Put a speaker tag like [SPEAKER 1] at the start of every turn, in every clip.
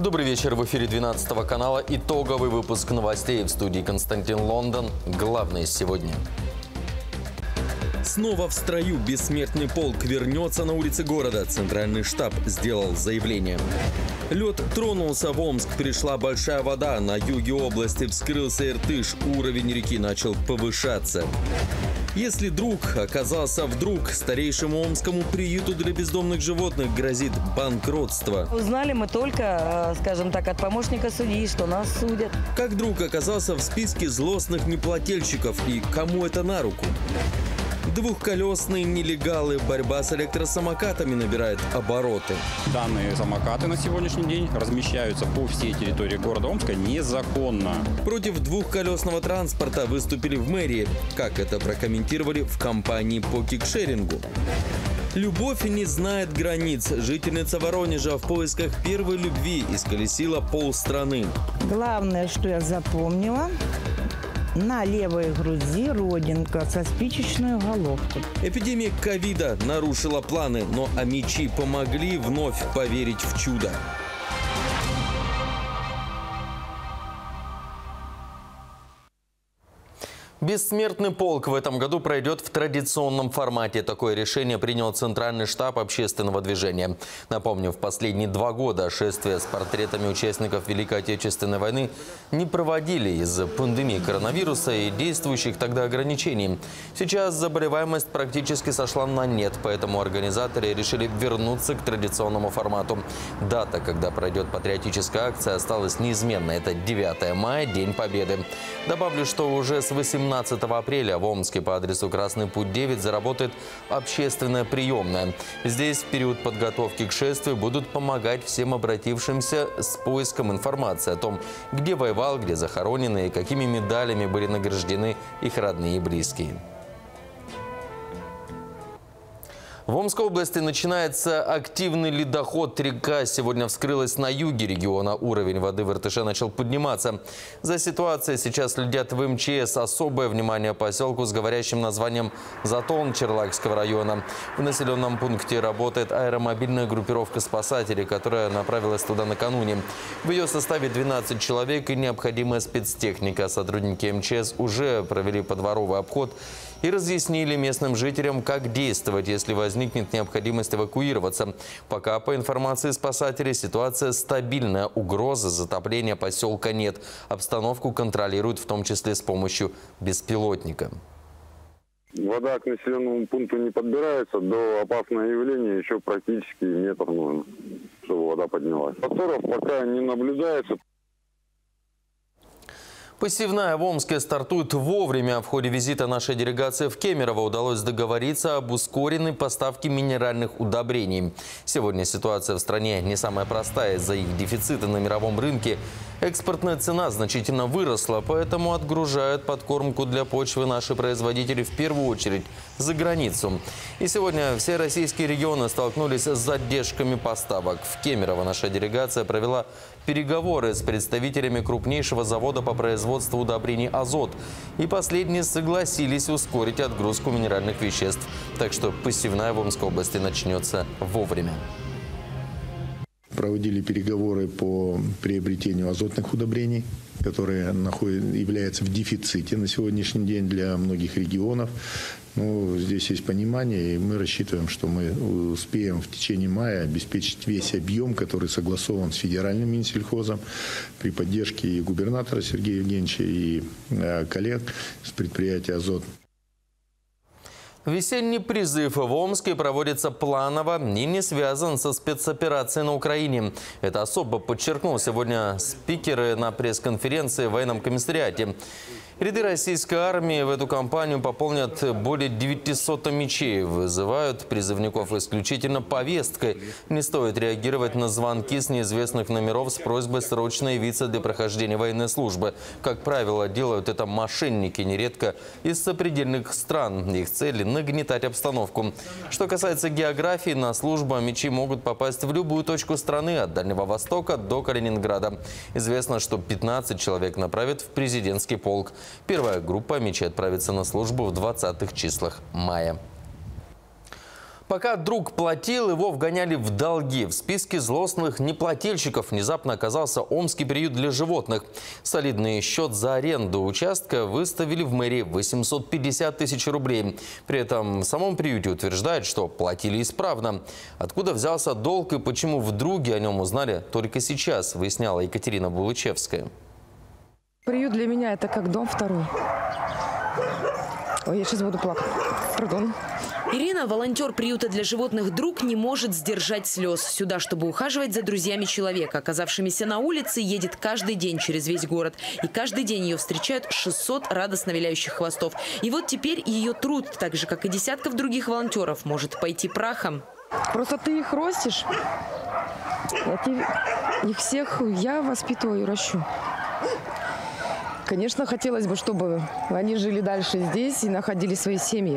[SPEAKER 1] Добрый вечер. В эфире 12 канала итоговый выпуск новостей. В студии Константин Лондон. Главное сегодня. Снова в строю бессмертный полк вернется на улицы города. Центральный штаб сделал заявление. Лед тронулся в Омск. Пришла большая вода. На юге области вскрылся Иртыш. Уровень реки начал повышаться. Если друг оказался вдруг, старейшему омскому приюту для бездомных животных грозит банкротство.
[SPEAKER 2] Узнали мы только, скажем так, от помощника судьи, что нас судят.
[SPEAKER 1] Как друг оказался в списке злостных неплательщиков и кому это на руку? Двухколесные нелегалы. Борьба с электросамокатами набирает обороты.
[SPEAKER 3] Данные самокаты на сегодняшний день размещаются по всей территории города Омска незаконно.
[SPEAKER 1] Против двухколесного транспорта выступили в мэрии. Как это прокомментировали в компании по кикшерингу. Любовь не знает границ. Жительница Воронежа в поисках первой любви исколесила полстраны.
[SPEAKER 4] Главное, что я запомнила – на левой груди родинка со спичечной головкой.
[SPEAKER 1] Эпидемия ковида нарушила планы, но омичи помогли вновь поверить в чудо. Бессмертный полк в этом году пройдет в традиционном формате. Такое решение принял Центральный штаб общественного движения. Напомню, в последние 2 года шествия с портретами участников Великой Отечественной войны не проводили из-за пандемии коронавируса и действующих тогда ограничений. Сейчас заболеваемость практически сошла на нет, поэтому организаторы решили вернуться к традиционному формату. Дата, когда пройдет патриотическая акция, осталась неизменной. Это 9 мая, День Победы. Добавлю, что уже с 18 апреля в Омске по адресу Красный Путь 9 заработает общественная приемная. Здесь в период подготовки к шествию будут помогать всем обратившимся с поиском информации о том, где воевал, где захоронены и какими медалями были награждены их родные и близкие. В Омской области начинается активный ледоход. Река сегодня вскрылась на юге региона. Уровень воды в Иртыше начал подниматься. За ситуацией сейчас следят в МЧС. Особое внимание поселку с говорящим названием Затон Черлакского района. В населенном пункте работает аэромобильная группировка спасателей, которая направилась туда накануне. В ее составе 12 человек и необходимая спецтехника. Сотрудники МЧС уже провели подворовый обход и разъяснили местным жителям, как действовать, если возникнет необходимость эвакуироваться. Пока, по информации спасателей, ситуация стабильная. Угрозы затопления поселка нет. Обстановку контролируют в том числе с помощью беспилотника.
[SPEAKER 5] Вода к населенному пункту не подбирается. До опасного явления еще практически метр нужно, чтобы вода поднялась. Моторов пока не наблюдается.
[SPEAKER 1] Посевная в Омске стартует вовремя. В ходе визита нашей делегации в Кемерово удалось договориться об ускоренной поставке минеральных удобрений. Сегодня ситуация в стране не самая простая из-за их дефицита на мировом рынке. Экспортная цена значительно выросла, поэтому отгружают подкормку для почвы наши производители в первую очередь за границу. И сегодня все российские регионы столкнулись с задержками поставок. В Кемерово наша делегация провела переговоры с представителями крупнейшего завода по производству удобрений «Азот». И последние согласились ускорить отгрузку минеральных веществ. Так что посевная в Омской области начнется вовремя.
[SPEAKER 6] Проводили переговоры по приобретению азотных удобрений, которые являются в дефиците на сегодняшний день для многих регионов. Но здесь есть понимание, и мы рассчитываем, что мы успеем в течение мая обеспечить весь объем, который согласован с федеральным Минсельхозом при поддержке и губернатора Сергея Евгеньевича, и коллег с предприятия «Азот».
[SPEAKER 1] Весенний призыв в Омске проводится планово и не связан со спецоперацией на Украине. Это особо подчеркнул сегодня спикеры на пресс-конференции в военном комиссариате. Ряды российской армии в эту кампанию пополнят более 900 омичей. Вызывают призывников исключительно повесткой. Не стоит реагировать на звонки с неизвестных номеров с просьбой срочно явиться для прохождения военной службы. Как правило, делают это мошенники, нередко из сопредельных стран. Их цель – нагнетать обстановку. Что касается географии, на службу омичи могут попасть в любую точку страны, от Дальнего Востока до Калининграда. Известно, что 15 человек направят в президентский полк. Первая группа омичей отправится на службу в 20-х числах мая. Пока друг платил, его вгоняли в долги. В списке злостных неплательщиков внезапно оказался Омский приют для животных. Солидный счет за аренду участка выставили в мэрии 850 тысяч рублей. При этом в самом приюте утверждают, что платили исправно. Откуда взялся долг и почему в друге о нем узнали только сейчас, выясняла Екатерина Булычевская.
[SPEAKER 7] Приют для меня это как дом второй. Ой, я сейчас буду плакать. Пардон.
[SPEAKER 8] Ирина, волонтер приюта для животных «Друг», не может сдержать слез. Сюда, чтобы ухаживать за друзьями человека, оказавшимися на улице, едет каждый день через весь город. И каждый день ее встречают 600 радостно виляющих хвостов. И вот теперь ее труд, так же, как и десятков других волонтеров, может пойти прахом.
[SPEAKER 7] Просто ты их ростишь. Их всех я воспитываю и ращу. Конечно, хотелось бы, чтобы они жили дальше здесь и находили свои семьи.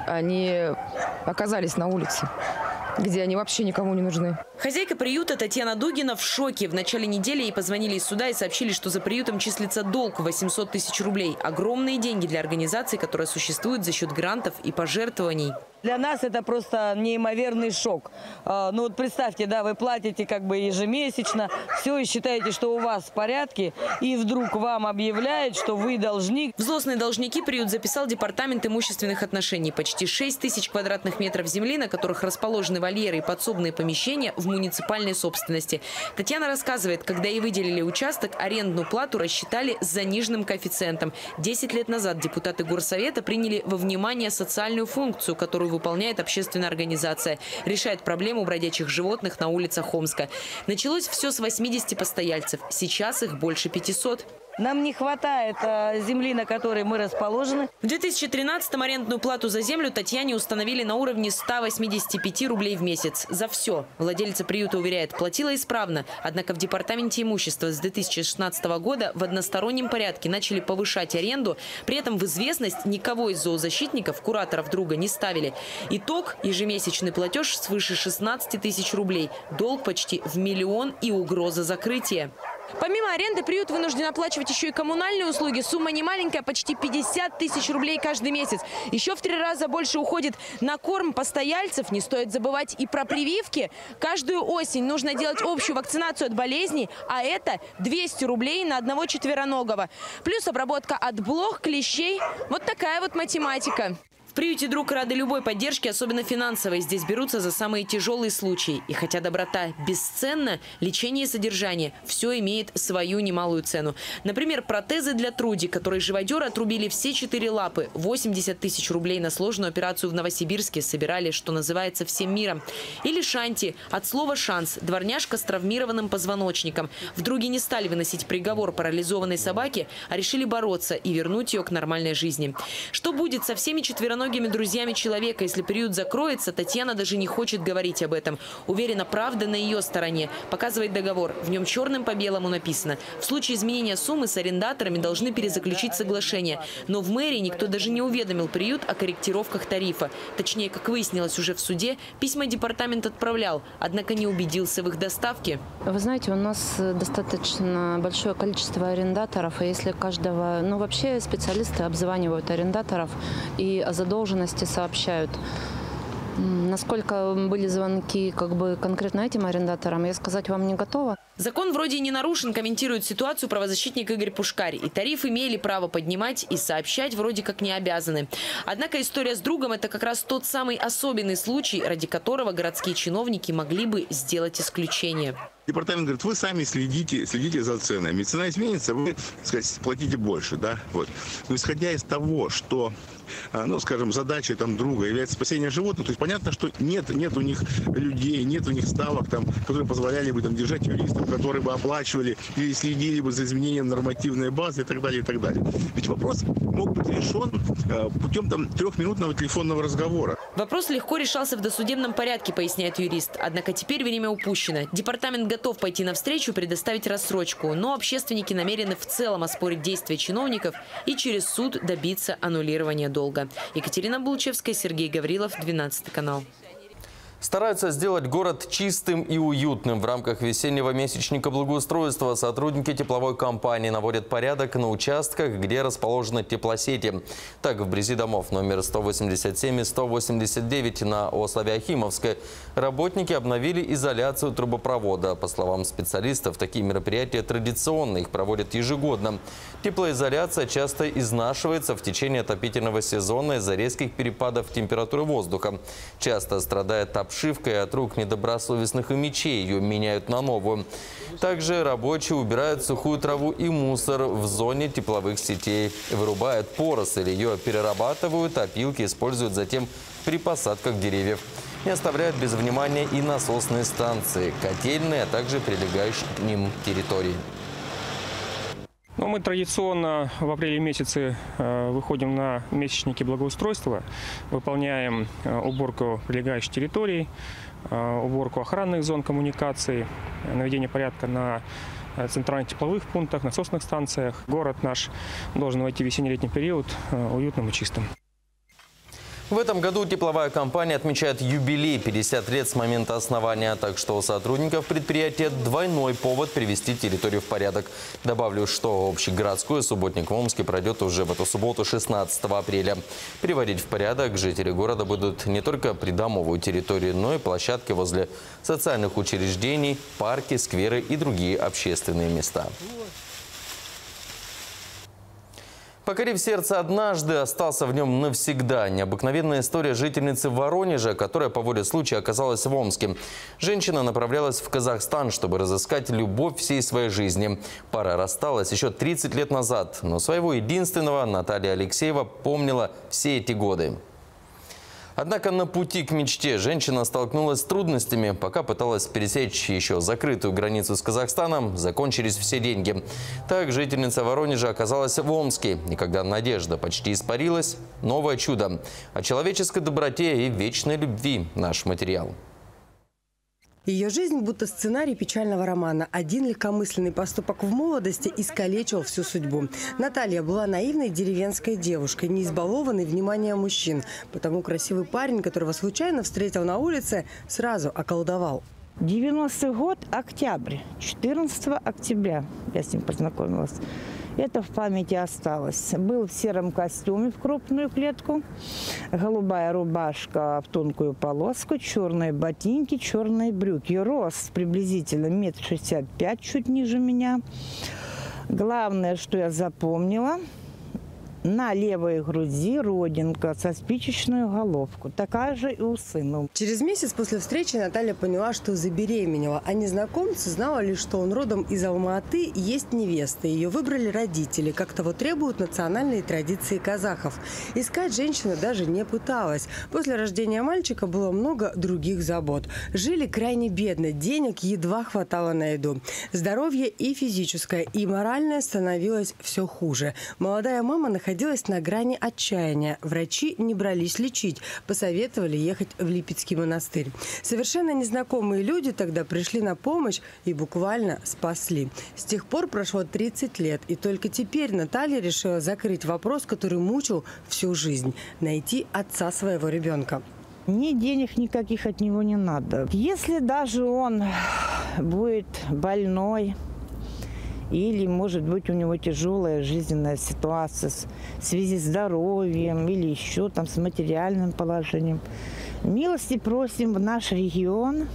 [SPEAKER 7] Они оказались на улице, где они вообще никому не нужны.
[SPEAKER 8] Хозяйка приюта Татьяна Дугина в шоке. В начале недели ей позвонили из суда и сообщили, что за приютом числится долг в 800 тысяч рублей. Огромные деньги для организации, которая существует за счет грантов и пожертвований.
[SPEAKER 2] Для нас это просто неимоверный шок. Ну вот представьте, да, вы платите как бы ежемесячно, все, и считаете, что у вас в порядке, и вдруг вам объявляют, что вы должник.
[SPEAKER 8] В злостные должники приют записал Департамент имущественных отношений. Почти 6 тысяч квадратных метров земли, на которых расположены вольеры и подсобные помещения, в муниципальной собственности. Татьяна рассказывает, когда ей выделили участок, арендную плату рассчитали с заниженным коэффициентом. 10 лет назад депутаты горсовета приняли во внимание социальную функцию, которую выполняет общественная организация. Решает проблему бродячих животных на улицах Омска. Началось все с 80 постояльцев. Сейчас их больше 500.
[SPEAKER 2] Нам не хватает земли, на которой мы расположены.
[SPEAKER 8] В 2013-м арендную плату за землю Татьяне установили на уровне 185 рублей в месяц. За все. Владельца приюта уверяет, платила исправно. Однако в Департаменте имущества с 2016 года в одностороннем порядке начали повышать аренду. При этом в известность никого из зоозащитников, кураторов друга, не ставили. Итог – ежемесячный платеж свыше 16 тысяч рублей. Долг почти в 1 миллион и угроза закрытия.
[SPEAKER 9] Помимо аренды, приют вынужден оплачивать еще и коммунальные услуги. Сумма немаленькая, почти 50 тысяч рублей каждый месяц. Еще в 3 раза больше уходит на корм постояльцев. Не стоит забывать и про прививки. Каждую осень нужно делать общую вакцинацию от болезней, а это 200 рублей на одного четвероногого. Плюс обработка от блох, клещей. Вот такая вот математика.
[SPEAKER 8] В приюте «Друг» рады любой поддержке, особенно финансовой. Здесь берутся за самые тяжелые случаи. И хотя доброта бесценна, лечение и содержание – все имеет свою немалую цену. Например, протезы для Труди, которые живодеры отрубили все 4 лапы. 80 тысяч рублей на сложную операцию в Новосибирске собирали, что называется, всем миром. Или Шанти, от слова «шанс», дворняжка с травмированным позвоночником. В «Друге» не стали выносить приговор парализованной собаке, а решили бороться и вернуть ее к нормальной жизни. Что будет со всеми четвероногими друзьями человека, если приют закроется, Татьяна даже не хочет говорить об этом. Уверена, правда на ее стороне. Показывает договор. В нем черным по белому написано: в случае изменения суммы с арендаторами должны перезаключить соглашение. Но в мэрии никто даже не уведомил приют о корректировках тарифа. Точнее, как выяснилось уже в суде, письма департамент отправлял, однако не убедился в их доставке.
[SPEAKER 10] Вы знаете, у нас достаточно большое количество арендаторов, и если каждого, ну вообще специалисты обзванивают арендаторов и о задолженности сообщают. Насколько были звонки конкретно этим арендаторам, я сказать вам не готова.
[SPEAKER 8] Закон вроде не нарушен, комментирует ситуацию правозащитник Игорь Пушкарь. И тариф имели право поднимать, и сообщать вроде как не обязаны. Однако история с другом – это как раз тот самый особенный случай, ради которого городские чиновники могли бы сделать исключение.
[SPEAKER 11] Департамент говорит, вы сами следите за ценами. Цена изменится, вы, сказать, платите больше, да, вот. Но исходя из того, что, ну, скажем, задачей друга является спасение животных, то есть понятно, что нет у них людей, нет у них ставок, которые позволяли бы держать юристов, которые бы оплачивали или следили бы за изменением нормативной базы и так далее, и так далее. Ведь вопрос мог быть решен путем 3-минутного телефонного разговора.
[SPEAKER 8] Вопрос легко решался в досудебном порядке, поясняет юрист. Однако теперь время упущено. Департамент готов пойти навстречу, предоставить рассрочку, но общественники намерены в целом оспорить действия чиновников и через суд добиться аннулирования долга. Екатерина Булычевская, Сергей Гаврилов, 12 канал.
[SPEAKER 1] Стараются сделать город чистым и уютным. В рамках весеннего месячника благоустройства сотрудники тепловой компании наводят порядок на участках, где расположены теплосети. Так, вблизи домов номер 187 и 189 на Ославе-Ахимовской работники обновили изоляцию трубопровода. По словам специалистов, такие мероприятия традиционны, их проводят ежегодно. Теплоизоляция часто изнашивается в течение отопительного сезона из-за резких перепадов температуры воздуха. Часто страдает обшивкой от рук недобросовестных мечей, ее меняют на новую. Также рабочие убирают сухую траву и мусор в зоне тепловых сетей, вырубают поросль, ее перерабатывают, опилки используют затем при посадках деревьев. Не оставляют без внимания и насосные станции, котельные, а также прилегающие к ним территории.
[SPEAKER 12] Но мы традиционно в апреле месяце выходим на месячники благоустройства, выполняем уборку прилегающих территорий, уборку охранных зон коммуникаций, наведение порядка на центральных тепловых пунктах, насосных станциях. Город наш должен войти в весенне-летний период уютным и чистым.
[SPEAKER 1] В этом году тепловая компания отмечает юбилей 50 лет с момента основания, так что у сотрудников предприятия двойной повод привести территорию в порядок. Добавлю, что общегородской субботник в Омске пройдет уже в эту субботу 16 апреля. Приводить в порядок жители города будут не только придомовую территорию, но и площадки возле социальных учреждений, парки, скверы и другие общественные места. Покорив сердце однажды, остался в нем навсегда. Необыкновенная история жительницы Воронежа, которая по воле случая оказалась в Омске. Женщина направлялась в Казахстан, чтобы разыскать любовь всей своей жизни. Пара рассталась еще 30 лет назад, но своего единственного Наталья Алексеева помнила все эти годы. Однако на пути к мечте женщина столкнулась с трудностями. Пока пыталась пересечь еще закрытую границу с Казахстаном, закончились все деньги. Так жительница Воронежа оказалась в Омске. И когда надежда почти испарилась, новое чудо. О человеческой доброте и вечной любви наш материал.
[SPEAKER 13] Ее жизнь будто сценарий печального романа. Один легкомысленный поступок в молодости искалечил всю судьбу. Наталья была наивной деревенской девушкой, не избалованной вниманием мужчин. Потому красивый парень, которого случайно встретил на улице, сразу околдовал.
[SPEAKER 4] 90-й год, октябрь, 14 октября я с ним познакомилась. Это в памяти осталось. Был в сером костюме в крупную клетку, голубая рубашка в тонкую полоску, черные ботинки, черные брюки. Рост приблизительно 1,65 м, чуть ниже меня. Главное, что я запомнила, на левой груди родинка со спичечную головку. Такая же и у сына.
[SPEAKER 13] Через месяц после встречи Наталья поняла, что забеременела. А незнакомцы знала лишь, что он родом из Алма-Аты и есть невеста. Ее выбрали родители, как того требуют национальные традиции казахов. Искать женщина даже не пыталась. После рождения мальчика было много других забот. Жили крайне бедно, денег едва хватало на еду. Здоровье и физическое, и моральное становилось все хуже. Молодая мама находилась на грани отчаяния. Врачи не брались лечить, посоветовали ехать в Липецкий монастырь. Совершенно незнакомые люди тогда пришли на помощь и буквально спасли. С тех пор прошло 30 лет, и только теперь Наталья решила закрыть вопрос, который мучил всю жизнь – найти отца своего ребенка.
[SPEAKER 4] Ни денег никаких от него не надо. Если даже он будет больной, или, может быть, у него тяжелая жизненная ситуация в связи с здоровьем или еще там с материальным положением. Милости просим в наш регион.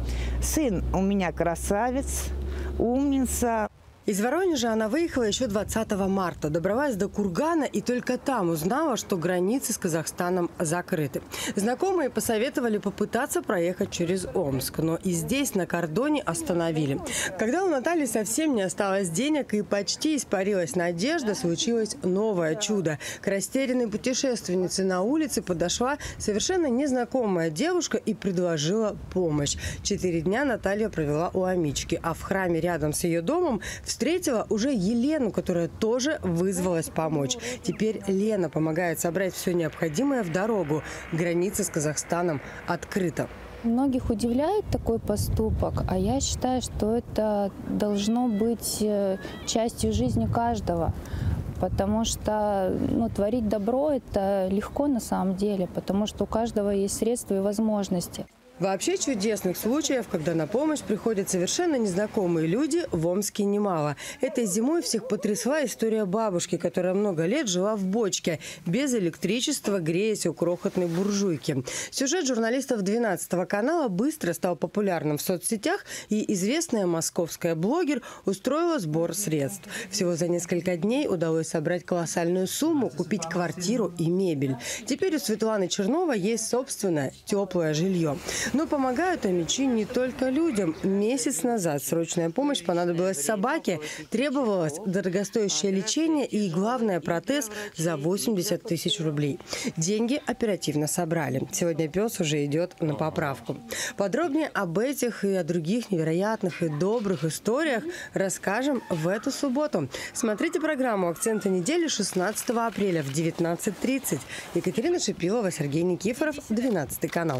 [SPEAKER 4] Сын у меня красавец, умница.
[SPEAKER 13] Из Воронежа она выехала еще 20 марта, добралась до Кургана и только там узнала, что границы с Казахстаном закрыты. Знакомые посоветовали попытаться проехать через Омск, но и здесь на кордоне остановили. Когда у Натальи совсем не осталось денег и почти испарилась надежда, случилось новое чудо. К растерянной путешественнице на улице подошла совершенно незнакомая девушка и предложила помощь. 4 дня Наталья провела у Амички, а в храме рядом с ее домом встретила уже Елену, которая тоже вызвалась помочь. Теперь Лена помогает собрать все необходимое в дорогу. Граница с Казахстаном открыта.
[SPEAKER 14] Многих удивляет такой поступок, а я считаю, что это должно быть частью жизни каждого. Потому что творить добро – это легко на самом деле, потому что у каждого есть средства и возможности.
[SPEAKER 13] Вообще чудесных случаев, когда на помощь приходят совершенно незнакомые люди, в Омске немало. Этой зимой всех потрясла история бабушки, которая много лет жила в бочке, без электричества, греясь у крохотной буржуйки. Сюжет журналистов 12 канала быстро стал популярным в соцсетях, и известная московская блогер устроила сбор средств. Всего за несколько дней удалось собрать колоссальную сумму, купить квартиру и мебель. Теперь у Светланы Черновой есть собственное теплое жилье. Но помогают омичи не только людям. Месяц назад срочная помощь понадобилась собаке. Требовалось дорогостоящее лечение и, главное, протез за 80 тысяч рублей. Деньги оперативно собрали. Сегодня пес уже идет на поправку. Подробнее об этих и о других невероятных и добрых историях расскажем в эту субботу. Смотрите программу «Акценты недели» 16 апреля в 19:30. Екатерина Шипилова, Сергей Никифоров, 12 канал.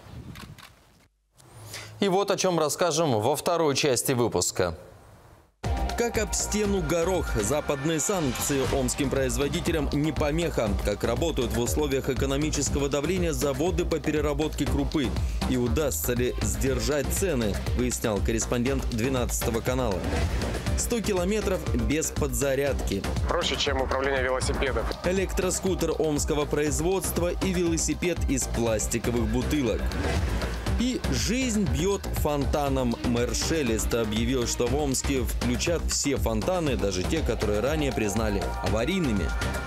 [SPEAKER 1] И вот о чем расскажем во второй части выпуска. Как об стену горох. Западные санкции омским производителям не помеха. Как работают в условиях экономического давления заводы по переработке крупы. И удастся ли сдержать цены, выяснял корреспондент 12 канала. 100 километров без подзарядки.
[SPEAKER 15] Проще, чем управление велосипедом.
[SPEAKER 1] Электроскутер омского производства и велосипед из пластиковых бутылок. И жизнь бьет фонтаном. Мэр Шелест объявил, что в Омске включат все фонтаны, даже те, которые ранее признали аварийными.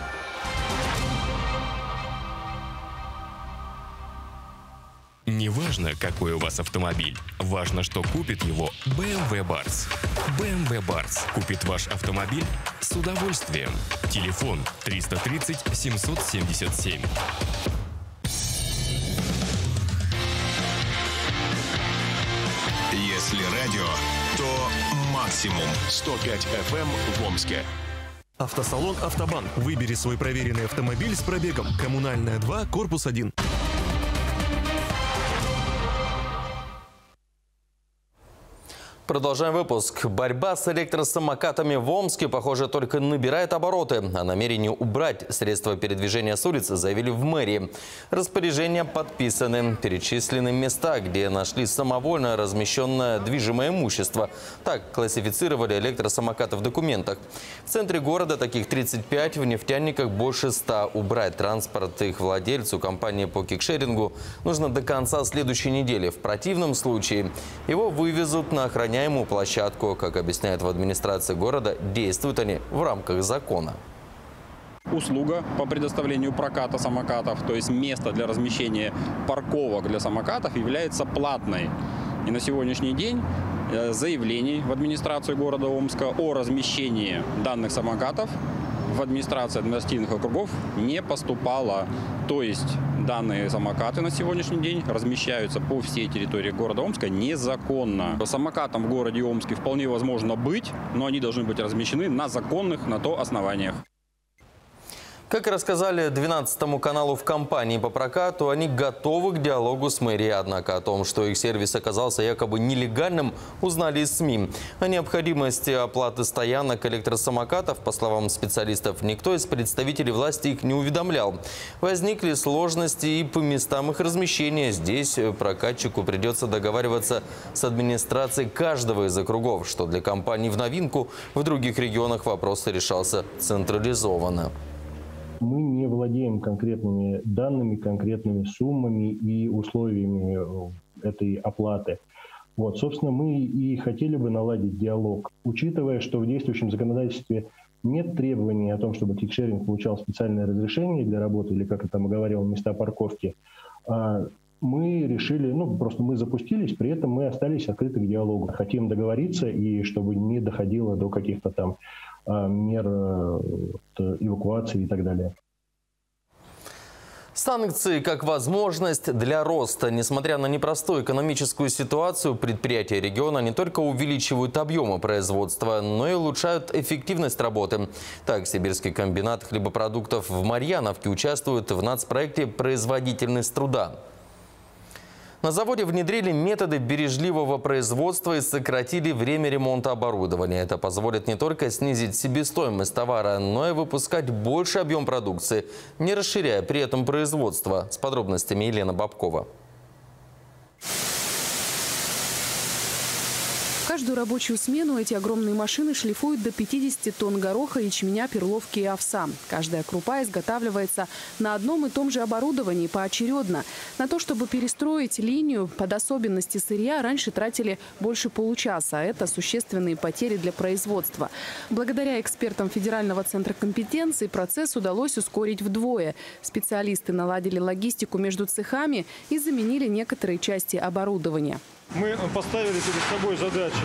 [SPEAKER 16] Неважно, какой у вас автомобиль, важно, что купит его BMW Bars. BMW Bars купит ваш автомобиль с удовольствием. Телефон 330 777.
[SPEAKER 17] Если радио, то максимум 105 FM в Омске.
[SPEAKER 18] Автосалон «Автобан». Выбери свой проверенный автомобиль с пробегом. Коммунальная 2, корпус 1.
[SPEAKER 1] Продолжаем выпуск. Борьба с электросамокатами в Омске, похоже, только набирает обороты. О намерении убрать средства передвижения с улицы заявили в мэрии. Распоряжения подписаны. Перечислены места, где нашли самовольно размещенное движимое имущество. Так классифицировали электросамокаты в документах. В центре города таких 35, в нефтяниках больше 100. Убрать транспорт их владельцу, компании по кикшерингу, нужно до конца следующей недели. В противном случае его вывезут на охраняемую площадку. Как объясняют в администрации города, действуют они в рамках закона.
[SPEAKER 3] Услуга по предоставлению проката самокатов, то есть место для размещения парковок для самокатов, является платной. И на сегодняшний день заявлений в администрацию города Омска о размещении данных самокатов в администрации административных округов не поступало. То есть данные самокаты на сегодняшний день размещаются по всей территории города Омска незаконно. Самокатам в городе Омске вполне возможно быть, но они должны быть размещены на законных на то основаниях.
[SPEAKER 1] Как рассказали 12 каналу в компании по прокату, они готовы к диалогу с мэрией. Однако о том, что их сервис оказался якобы нелегальным, узнали из СМИ. О необходимости оплаты стоянок электросамокатов, по словам специалистов, никто из представителей власти их не уведомлял. Возникли сложности и по местам их размещения. Здесь прокатчику придется договариваться с администрацией каждого из округов, что для компании в новинку. В других регионах вопрос решался централизованно.
[SPEAKER 19] Мы не владеем конкретными данными, конкретными суммами и условиями этой оплаты. Вот, собственно, мы и хотели бы наладить диалог. Учитывая, что в действующем законодательстве нет требований о том, чтобы кикшеринг получал специальное разрешение для работы, или, как это мы говорим, места парковки, мы решили, просто мы запустились, при этом мы остались открыты к диалогу. Хотим договориться, и чтобы не доходило до каких-то там мер эвакуации и так далее.
[SPEAKER 1] Санкции как возможность для роста. Несмотря на непростую экономическую ситуацию, предприятия региона не только увеличивают объемы производства, но и улучшают эффективность работы. Так, Сибирский комбинат хлебопродуктов в Марьяновке участвует в нацпроекте «Производительность труда». На заводе внедрили методы бережливого производства и сократили время ремонта оборудования. Это позволит не только снизить себестоимость товара, но и выпускать больше объем продукции, не расширяя при этом производство. С подробностями Елена Бабкова.
[SPEAKER 20] рабочую смену эти огромные машины шлифуют до 50 тонн гороха, ячменя, перловки и овса. Каждая крупа изготавливается на одном и том же оборудовании поочередно. На то, чтобы перестроить линию под особенности сырья, раньше тратили больше получаса. Это существенные потери для производства. Благодаря экспертам Федерального центра компетенции процесс удалось ускорить вдвое. Специалисты наладили логистику между цехами и заменили некоторые части оборудования.
[SPEAKER 21] Мы поставили перед собой задачи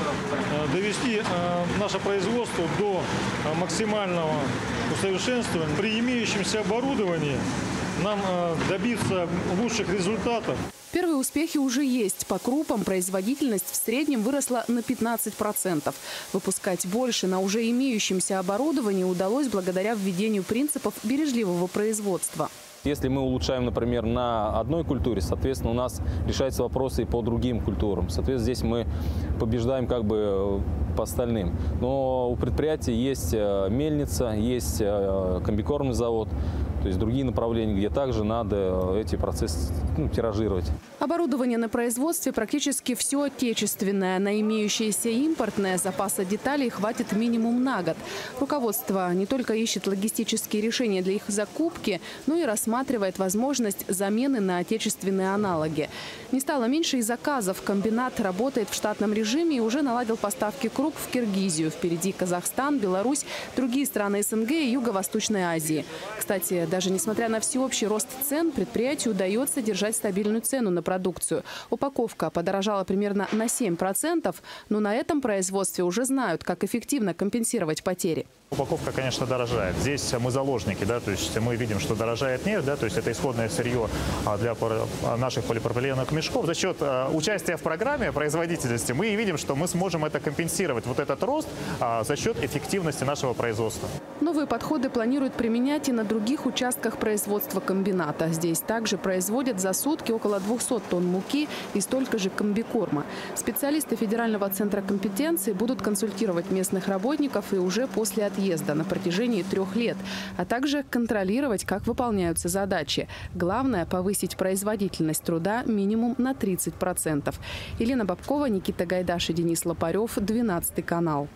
[SPEAKER 21] довести наше производство до максимального усовершенствования. При имеющемся оборудовании нам добиться лучших результатов.
[SPEAKER 20] Первые успехи уже есть. По крупам производительность в среднем выросла на 15%. Выпускать больше на уже имеющемся оборудовании удалось благодаря введению принципов бережливого производства.
[SPEAKER 22] Если мы улучшаем, например, на одной культуре, соответственно, у нас решаются вопросы и по другим культурам. Соответственно, здесь мы побеждаем как бы по остальным. Но у предприятия есть мельница, есть комбикормный завод, то есть другие направления, где также надо эти процессы тиражировать.
[SPEAKER 20] Оборудование на производстве практически все отечественное. На имеющееся импортное запаса деталей хватит минимум на год. Руководство не только ищет логистические решения для их закупки, но и рассматривает возможность замены на отечественные аналоги. Не стало меньше и заказов. Комбинат работает в штатном режиме и уже наладил поставки круп в Киргизию. Впереди Казахстан, Беларусь, другие страны СНГ и Юго-Восточной Азии. Кстати, даже несмотря на всеобщий рост цен, предприятию удается держать стабильную цену на продукцию. Упаковка подорожала примерно на 7%, но на этом производстве уже знают, как эффективно компенсировать потери.
[SPEAKER 23] Упаковка, конечно, дорожает. Здесь мы заложники, да, то есть мы видим, что дорожает нефть, да, то есть это исходное сырье для наших полипропиленовых мешков. За счет участия в программе производительности мы и видим, что мы сможем это компенсировать, вот этот рост, за счет эффективности нашего производства.
[SPEAKER 20] Новые подходы планируют применять и на других участках производства комбината. Здесь также производят за сутки около 200 тонн муки и столько же комбикорма. Специалисты Федерального центра компетенции будут консультировать местных работников и уже после отъезда на протяжении 3 лет, а также контролировать, как выполняются задачи. Главное – повысить производительность труда минимум на 30%. Елена Бабкова, Никита Гайдаш и Денис Лопарев, 12 канал.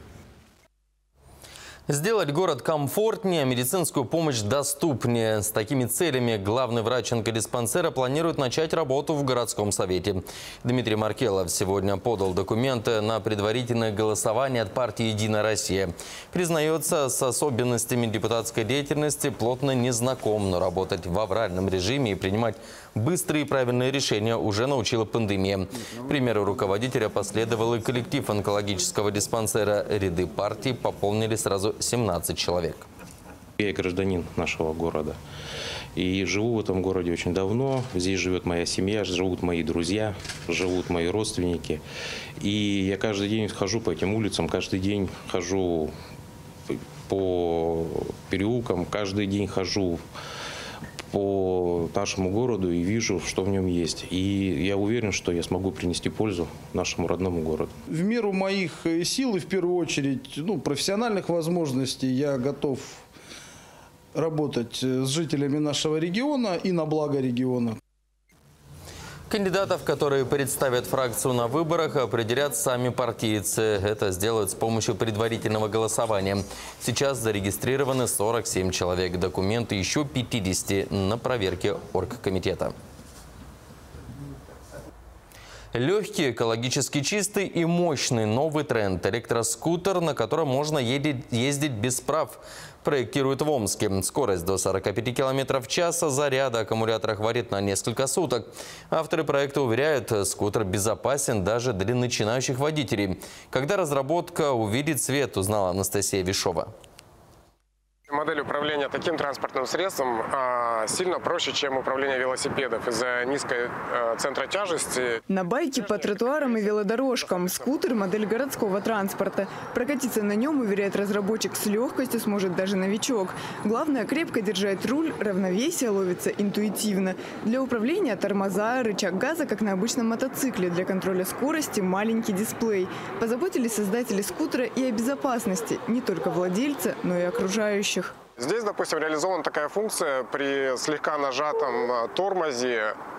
[SPEAKER 1] Сделать город комфортнее, медицинскую помощь доступнее. С такими целями главный врач онкодиспансера планирует начать работу в городском совете. Дмитрий Маркелов сегодня подал документы на предварительное голосование от партии «Единая Россия». Признается, с особенностями депутатской деятельности плотно не знаком, но работать в авральном режиме и принимать быстрые и правильные решения уже научила пандемия. К примеру руководителя последовал и коллектив онкологического диспансера. Ряды партии пополнили сразу 17 человек.
[SPEAKER 24] Я гражданин нашего города. И живу в этом городе очень давно. Здесь живет моя семья, живут мои друзья, живут мои родственники. И я каждый день хожу по этим улицам, каждый день хожу по переулкам, каждый день хожу по нашему городу и вижу, что в нем есть. И я уверен, что я смогу принести пользу нашему родному городу.
[SPEAKER 25] В меру моих сил и в первую очередь профессиональных возможностей я готов работать с жителями нашего региона и на благо региона.
[SPEAKER 1] Кандидатов, которые представят фракцию на выборах, определят сами партийцы. Это сделают с помощью предварительного голосования. Сейчас зарегистрированы 47 человек. Документы еще 50 на проверке оргкомитета. Легкий, экологически чистый и мощный новый тренд – электроскутер, на котором можно ездить без прав. Проектируют в Омске. Скорость до 45 км в час, заряда аккумулятора хватит на несколько суток. Авторы проекта уверяют, скутер безопасен даже для начинающих водителей. Когда разработка увидит свет, узнала Анастасия Вишова.
[SPEAKER 15] Модель управления таким транспортным средством сильно проще, чем управление велосипедом из-за низкой центра тяжести.
[SPEAKER 26] На байке по тротуарам и велодорожкам. Скутер – модель городского транспорта. Прокатиться на нем, уверяет разработчик, с легкостью сможет даже новичок. Главное – крепко держать руль, равновесие ловится интуитивно. Для управления тормоза, рычаг газа, как на обычном мотоцикле. Для контроля скорости – маленький дисплей. Позаботились создатели скутера и о безопасности не только владельца, но и окружающих.
[SPEAKER 15] Здесь, допустим, реализована такая функция: при слегка нажатом тормозе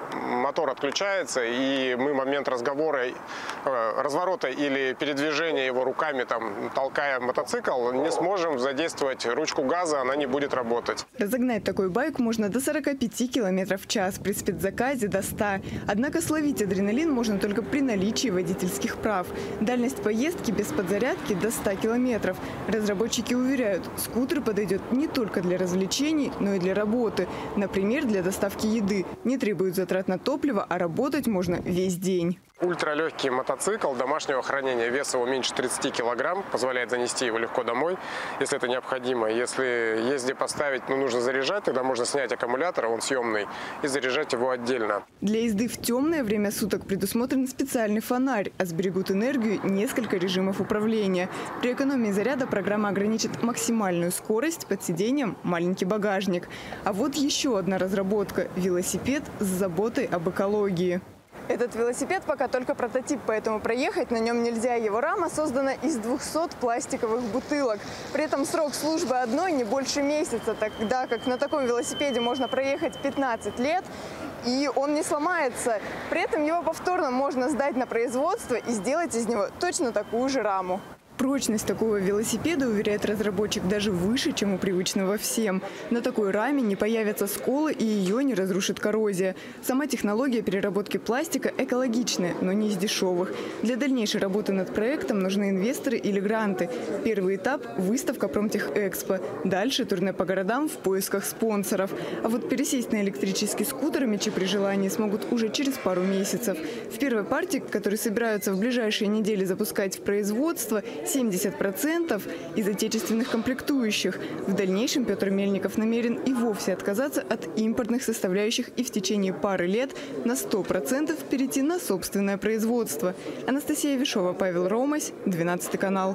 [SPEAKER 15] мотор отключается, и мы в момент разговора, разворота или передвижения его руками, там, толкая мотоцикл, не сможем задействовать ручку газа, она не будет работать.
[SPEAKER 26] Разогнать такой байк можно до 45 км в час, при спецзаказе до 100. Однако словить адреналин можно только при наличии водительских прав. Дальность поездки без подзарядки до 100 км. Разработчики уверяют, скутер подойдет не только для развлечений, но и для работы. Например, для доставки еды. Не требует затрат на топливо, а работать можно весь день.
[SPEAKER 15] Ультралегкий мотоцикл домашнего хранения, вес его меньше 30 килограмм, позволяет занести его легко домой, если это необходимо. Если есть где поставить, но нужно заряжать, тогда можно снять аккумулятор, он съемный, и заряжать его отдельно.
[SPEAKER 26] Для езды в темное время суток предусмотрен специальный фонарь, а сберегут энергию несколько режимов управления. При экономии заряда программа ограничит максимальную скорость, под сиденьем маленький багажник. А вот еще одна разработка – велосипед с заботой об экологии. Этот велосипед пока только прототип, поэтому проехать на нем нельзя. Его рама создана из 200 пластиковых бутылок. При этом срок службы одной не больше месяца, тогда как на таком велосипеде можно проехать 15 лет, и он не сломается. При этом его повторно можно сдать на производство и сделать из него точно такую же раму. Прочность такого велосипеда, уверяет разработчик, даже выше, чем у привычного всем. На такой раме не появятся сколы и ее не разрушит коррозия. Сама технология переработки пластика экологичная, но не из дешевых. Для дальнейшей работы над проектом нужны инвесторы или гранты. Первый этап – выставка Промтехэкспо. Дальше турне по городам в поисках спонсоров. А вот пересесть на электрический скутер мечи при желании смогут уже через пару месяцев. В первой партии, которую собираются в ближайшие недели запускать в производство, 70% из отечественных комплектующих. В дальнейшем Петр Мельников намерен и вовсе отказаться от импортных составляющих и в течение пары лет на 100% перейти на собственное производство. Анастасия Вишова, Павел Ромась, 12 канал.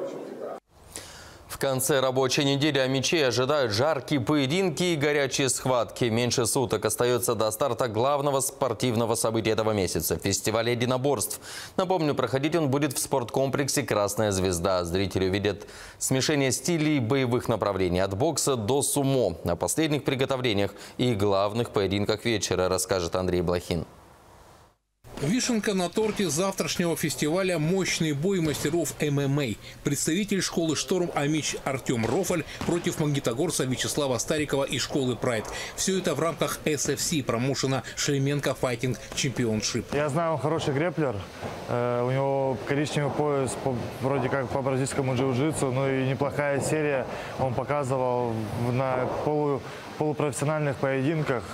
[SPEAKER 1] В конце рабочей недели амичей ожидают жаркие поединки и горячие схватки. Меньше суток остается до старта главного спортивного события этого месяца – фестиваля единоборств. Напомню, проходить он будет в спорткомплексе «Красная звезда». Зрители увидят смешение стилей боевых направлений – от бокса до сумо. О последних приготовлениях и главных поединках вечера расскажет Андрей Блохин.
[SPEAKER 2] Вишенка на торте завтрашнего фестиваля – мощный бой мастеров ММА. Представитель школы «Шторм» амич Артем Рофаль против магнитогорца Вячеслава Старикова из школы «Прайд». Все это в рамках SFC промоушена «Шлеменко Файтинг Чемпионшип».
[SPEAKER 5] Я знаю, он хороший грэплер. У него коричневый пояс вроде как по бразильскому джиу-джитсу, но и неплохая серия. Он показывал на полупрофессиональных поединках.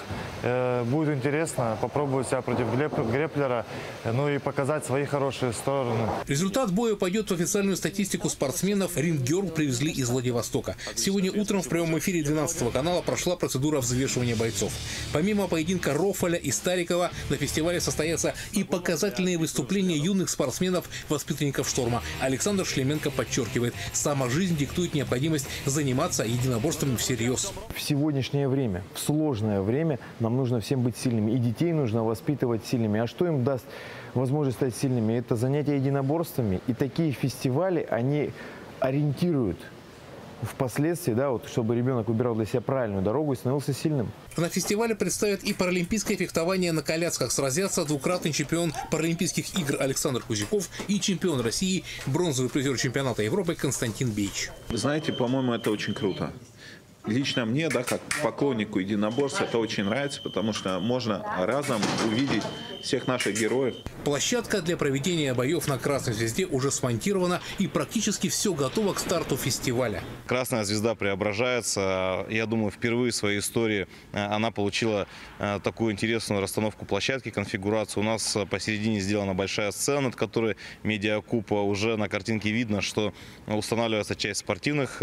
[SPEAKER 5] Будет интересно попробовать себя против грэплера, ну и показать свои хорошие стороны.
[SPEAKER 2] Результат боя пойдет в официальную статистику спортсменов. Ring Girl привезли из Владивостока. Сегодня утром в прямом эфире 12 канала прошла процедура взвешивания бойцов. Помимо поединка Рофаля и Старикова, на фестивале состоятся и показательные выступления юных спортсменов, воспитанников «Шторма». Александр Шлеменко подчеркивает, сама жизнь диктует необходимость заниматься единоборствами всерьез.
[SPEAKER 6] В сегодняшнее время, в сложное время, нам нужно всем быть сильными. И детей нужно воспитывать сильными. А что им даст возможность стать сильными? Это занятия единоборствами. И такие фестивали, они ориентируют впоследствии, да, вот, чтобы ребенок выбирал для себя правильную дорогу и становился сильным.
[SPEAKER 2] На фестивале представят и паралимпийское фехтование на колясках. Сразятся двукратный чемпион Паралимпийских игр Александр Кузяков и чемпион России, бронзовый призер чемпионата Европы Константин Бейч.
[SPEAKER 7] Знаете, по-моему, это очень круто. Лично мне, да, как поклоннику единоборств, это очень нравится, потому что можно разом увидеть всех наших героев.
[SPEAKER 2] Площадка для проведения боев на Красной Звезде уже смонтирована, и практически все готово к старту фестиваля.
[SPEAKER 9] Красная Звезда преображается. Я думаю, впервые в своей истории она получила такую интересную расстановку площадки, конфигурацию. У нас посередине сделана большая сцена, над которой медиакуб. Уже на картинке видно, что устанавливается часть спортивных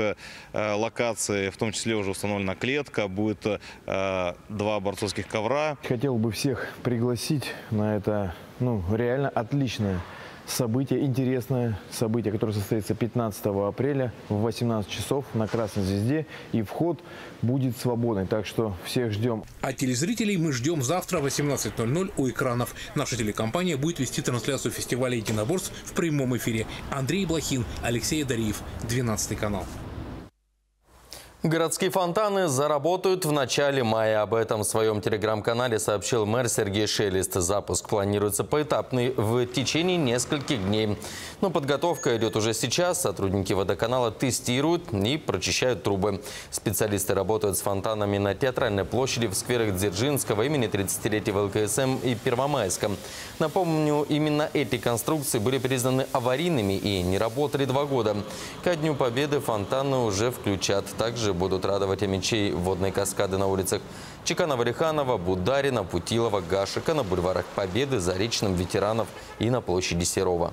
[SPEAKER 9] локаций, в том числе уже установлена клетка, будет 2 борцовских ковра.
[SPEAKER 6] Хотел бы всех пригласить на это, реально отличное событие, интересное событие, которое состоится 15 апреля в 18 часов на Красной Звезде, и вход будет свободный, так что всех ждем.
[SPEAKER 2] А телезрителей мы ждем завтра в 18:00 у экранов. Наша телекомпания будет вести трансляцию фестиваля единоборств в прямом эфире. Андрей Блохин, Алексей Дариев, 12 канал.
[SPEAKER 1] Городские фонтаны заработают в начале мая. Об этом в своем телеграм-канале сообщил мэр Сергей Шелест. Запуск планируется поэтапный в течение нескольких дней. Но подготовка идет уже сейчас. Сотрудники водоканала тестируют и прочищают трубы. Специалисты работают с фонтанами на Театральной площади, в скверах Дзержинского, имени 30-летия ЛКСМ и Первомайском. Напомню, именно эти конструкции были признаны аварийными и не работали 2 года. Ко Дню Победы фонтаны уже включат. Также будут радовать мечей водной каскады на улицах Чеканова-Риханова, Бударина, Путилова, Гашика, на бульварах Победы, Заречном, Ветеранов и на площади Серова.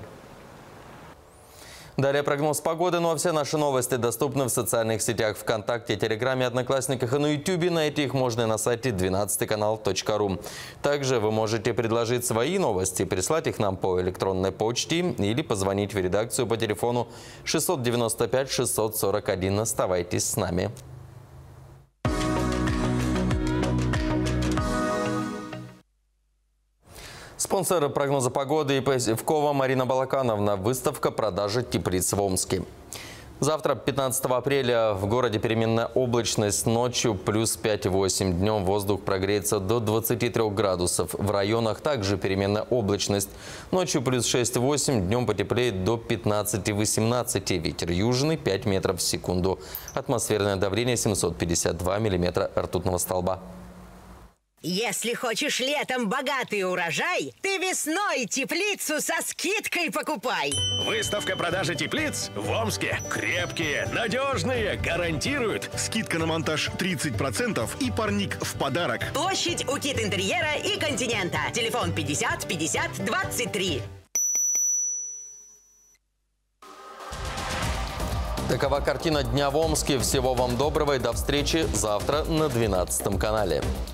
[SPEAKER 1] Далее прогноз погоды, ну а все наши новости доступны в социальных сетях ВКонтакте, Телеграме, Одноклассниках и на Ютубе. Найти их можно и на сайте 12kanal.ru. Также вы можете предложить свои новости, прислать их нам по электронной почте или позвонить в редакцию по телефону 695 641. Оставайтесь с нами. Спонсор прогноза погоды ИП «Севкова» Марина Балакановна. Выставка продажи теплиц в Омске. Завтра, 15 апреля, в городе переменная облачность. Ночью плюс 5-8. Днем воздух прогреется до 23 градусов. В районах также переменная облачность. Ночью плюс 6-8. Днем потеплеет до 15-18. Ветер южный 5 метров в секунду. Атмосферное давление 752 миллиметра ртутного столба.
[SPEAKER 4] Если хочешь летом богатый урожай, ты весной теплицу со скидкой покупай.
[SPEAKER 17] Выставка продажи теплиц в Омске. Крепкие, надежные, гарантируют. Скидка на монтаж 30% и парник в подарок.
[SPEAKER 4] Площадь у Кит Интерьера и Континента. Телефон 50 50 23.
[SPEAKER 1] Такова картина дня в Омске. Всего вам доброго и до встречи завтра на 12 канале.